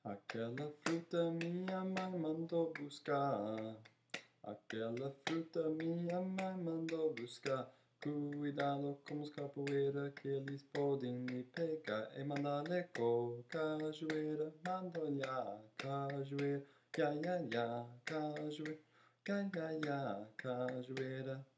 Aquela fruta minha mãe mandou buscar. Aquela fruta minha mãe mandou buscar. Cuidado com os capoeira que eles podem lhe pegar. E manda leco, cajueira, manda olhar, cajueira, ya, ya, ya, cajueira, ya, ya, ya, cajueira.